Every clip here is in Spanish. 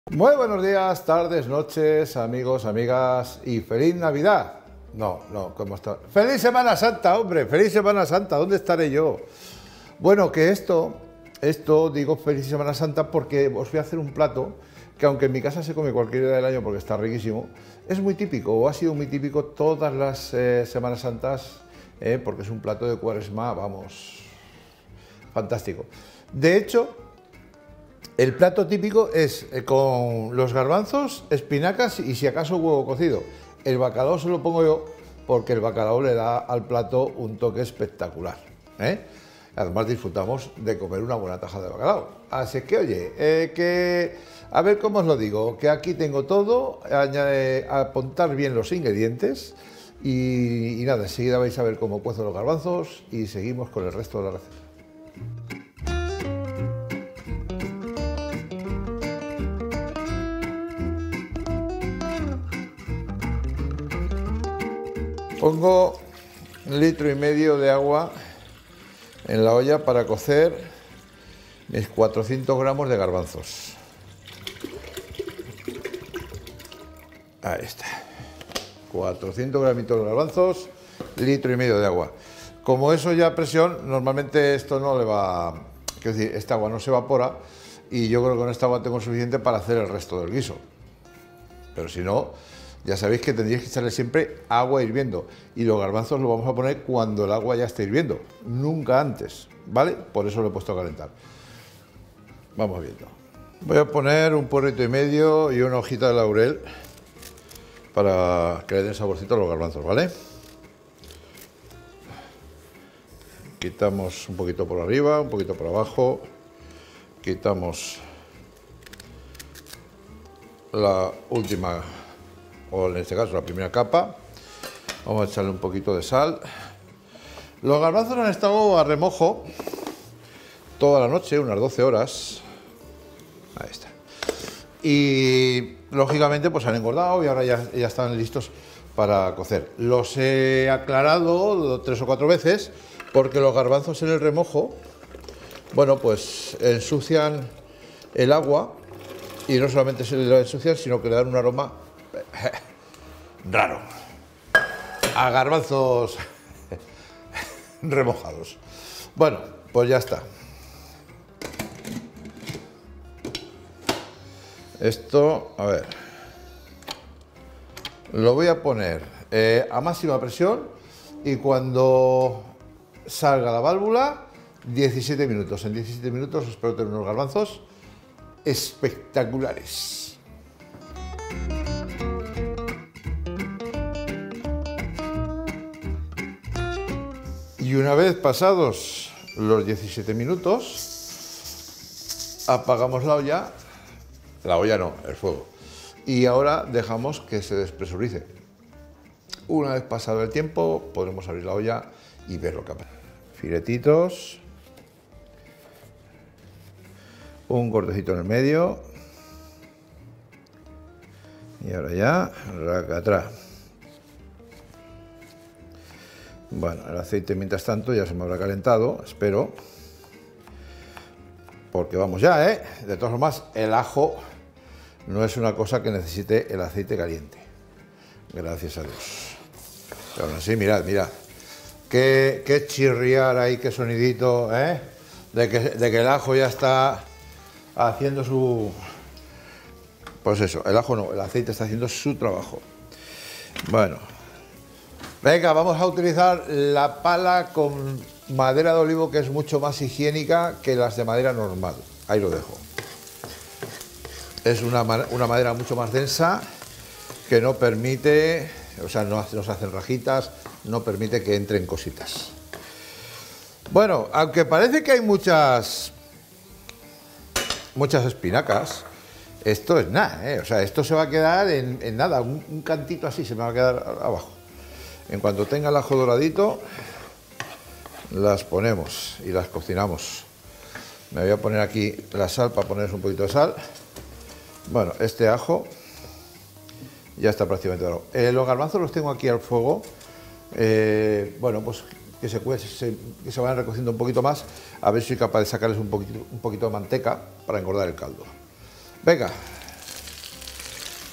Muy buenos días, tardes, noches, amigos, amigas y feliz Navidad. No, ¿cómo está? ¡Feliz Semana Santa, hombre! ¡Feliz Semana Santa! ¿Dónde estaré yo? Bueno, que esto digo feliz Semana Santa porque os voy a hacer un plato que aunque en mi casa se come cualquier día del año porque está riquísimo, es muy típico o ha sido muy típico todas las Semanas Santas porque es un plato de Cuaresma, vamos, fantástico. De hecho, el plato típico es con los garbanzos, espinacas y si acaso huevo cocido. El bacalao se lo pongo yo porque el bacalao le da al plato un toque espectacular. Además disfrutamos de comer una buena taja de bacalao. Así es que, oye, a ver cómo os lo digo, que aquí tengo todo, apuntar bien los ingredientes y nada, enseguida vais a ver cómo cuezo los garbanzos y seguimos con el resto de la receta. Pongo 1,5 litros de agua en la olla para cocer mis 400 gramos de garbanzos. Ahí está. 400 gramitos de garbanzos, 1,5 litros de agua. Como eso ya a presión, normalmente esto no le va... Quiero decir, esta agua no se evapora y yo creo que con esta agua tengo suficiente para hacer el resto del guiso. Pero si no, ya sabéis que tendríais que echarle siempre agua hirviendo y los garbanzos los vamos a poner cuando el agua ya esté hirviendo, nunca antes, ¿vale? Por eso lo he puesto a calentar. Vamos viendo. Voy a poner 1,5 porrito y una hojita de laurel para que le den saborcito a los garbanzos, ¿vale? Quitamos un poquito por arriba, un poquito por abajo, quitamos la última, o en este caso la primera capa. Vamos a echarle un poquito de sal. Los garbanzos han estado a remojo toda la noche, unas 12 horas. Ahí está. Y lógicamente pues han engordado y ahora ya están listos para cocer. Los he aclarado 3 o 4 veces porque los garbanzos en el remojo, bueno, pues ensucian el agua. Y no solamente se le ensucian, sino que le dan un aroma raro a garbanzos remojados. Bueno, pues ya está. Esto, a ver, lo voy a poner a máxima presión y cuando salga la válvula, 17 minutos. En 17 minutos espero tener unos garbanzos espectaculares. Y una vez pasados los 17 minutos, apagamos la olla no, el fuego, y ahora dejamos que se despresurice. Una vez pasado el tiempo, podremos abrir la olla y ver lo que pasa. Filetitos. Un cortecito en el medio y ahora ya racatrá. Bueno, el aceite mientras tanto ya se me habrá calentado, espero, porque vamos ya, de todas formas el ajo no es una cosa que necesite el aceite caliente, gracias a Dios. Pero aún así, mirad, qué chirriar ahí, qué sonidito, de que el ajo ya está haciendo su... Pues eso, el ajo no, el aceite está haciendo su trabajo. Bueno, venga, vamos a utilizar la pala con madera de olivo, que es mucho más higiénica que las de madera normal. Ahí lo dejo. Es una madera mucho más densa que no permite, o sea, no se hacen rajitas, no permite que entren cositas. Bueno, aunque parece que hay muchas espinacas, esto es nada, o sea, esto se va a quedar en nada, un cantito así se me va a quedar abajo. En cuanto tenga el ajo doradito, las ponemos y las cocinamos. Me voy a poner aquí la sal para ponerles un poquito de sal. Bueno, este ajo ya está prácticamente dorado. Los garbanzos los tengo aquí al fuego, bueno, pues que se vayan recociendo un poquito más, a ver si soy capaz de sacarles un poquito de manteca para engordar el caldo. Venga,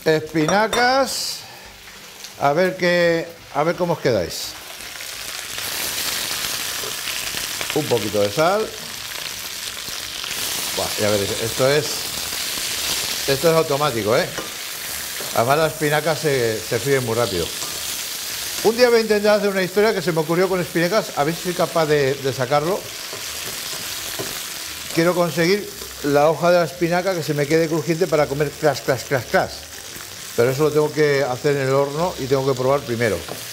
espinacas, a ver cómo os quedáis. Un poquito de sal. Buah, ya veréis, esto es automático, ¿eh? Además las espinacas se fríen muy rápido. Un día voy a intentar hacer una historia que se me ocurrió con espinacas, a ver si soy capaz de sacarlo. Quiero conseguir la hoja de la espinaca que se me quede crujiente para comer clas, clas, clas, clas. Pero eso lo tengo que hacer en el horno y tengo que probar primero.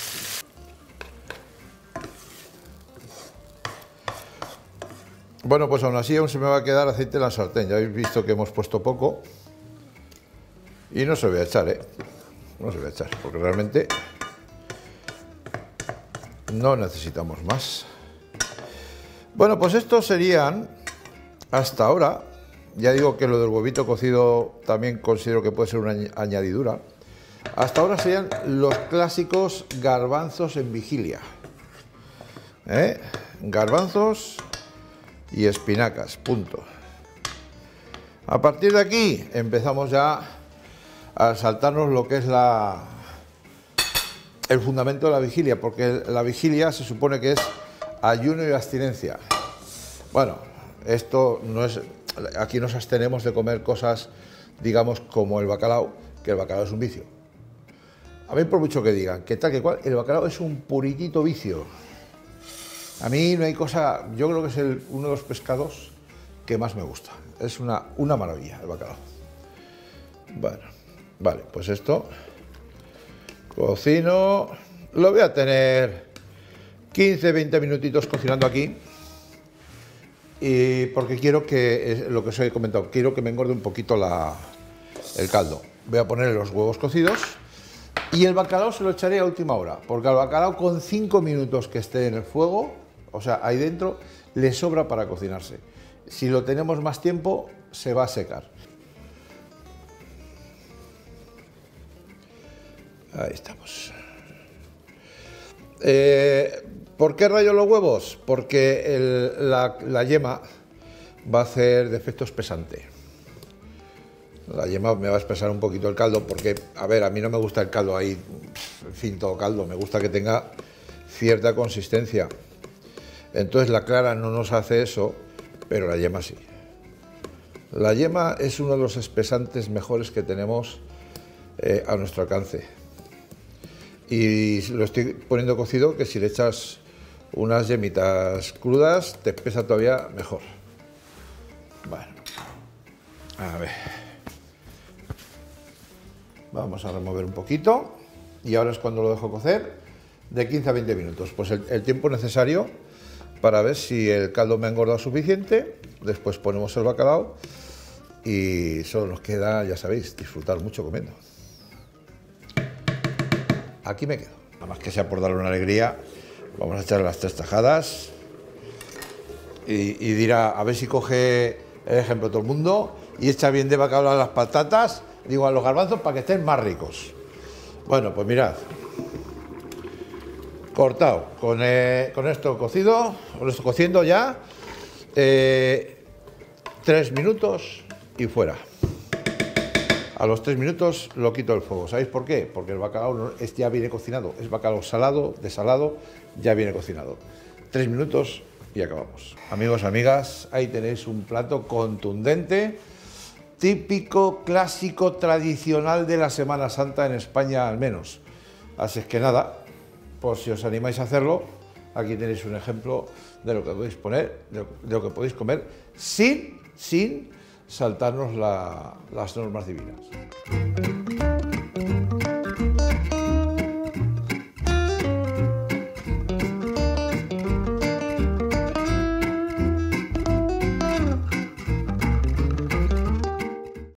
Bueno, pues aún así aún se me va a quedar aceite en la sartén. Ya habéis visto que hemos puesto poco. Y no se lo voy a echar, ¿eh? No se lo voy a echar, porque realmente no necesitamos más. Bueno, pues estos serían, hasta ahora, ya digo que lo del huevito cocido también considero que puede ser una añadidura. Hasta ahora serían los clásicos garbanzos en vigilia. Garbanzos y espinacas, punto. A partir de aquí empezamos ya a saltarnos lo que es el fundamento de la vigilia, porque la vigilia se supone que es ayuno y abstinencia. Bueno, esto no es, aquí nos abstenemos de comer cosas, digamos, como el bacalao, que el bacalao es un vicio. A mí, por mucho que digan que tal que cual, el bacalao es un puritito vicio. A mí no hay cosa, yo creo que es uno de los pescados que más me gusta. Es una maravilla el bacalao. Bueno, vale, pues esto cocino, lo voy a tener 15-20 minutitos cocinando aquí, y porque quiero que, lo que os he comentado, quiero que me engorde un poquito el caldo. Voy a poner los huevos cocidos y el bacalao se lo echaré a última hora, porque al bacalao con 5 minutos que esté en el fuego, o sea, ahí dentro, le sobra para cocinarse. Si lo tenemos más tiempo, se va a secar. Ahí estamos. ¿Por qué rayo los huevos? Porque la yema va a hacer de efecto espesante. La yema me va a espesar un poquito el caldo porque, a ver, a mí no me gusta el caldo ahí, en fin, todo caldo. Me gusta que tenga cierta consistencia. Entonces la clara no nos hace eso, pero la yema sí. La yema es uno de los espesantes mejores que tenemos a nuestro alcance. Y lo estoy poniendo cocido, que si le echas unas yemitas crudas te espesa todavía mejor. Bueno, a ver, vamos a remover un poquito y ahora es cuando lo dejo cocer de 15 a 20 minutos, pues el tiempo necesario para ver si el caldo me ha engordado suficiente. Después ponemos el bacalao y solo nos queda, ya sabéis, disfrutar mucho comiendo. Aquí me quedo, nada más que sea por darle una alegría. Vamos a echar las 3 tajadas y dirá, a ver si coge el ejemplo todo el mundo y echa bien de bacalao a las patatas, digo, a los garbanzos, para que estén más ricos. Bueno, pues mirad, cortado, con esto cocido, con esto cociendo ya, 3 minutos y fuera. A los 3 minutos lo quito del fuego. ¿Sabéis por qué? Porque el bacalao ya viene cocinado. Es bacalao salado, desalado, ya viene cocinado. 3 minutos y acabamos. Amigos, amigas, ahí tenéis un plato contundente, típico, clásico, tradicional de la Semana Santa en España al menos. Así es que nada, por si os animáis a hacerlo, aquí tenéis un ejemplo de lo que podéis poner, de lo que podéis comer sin saltarnos las normas divinas.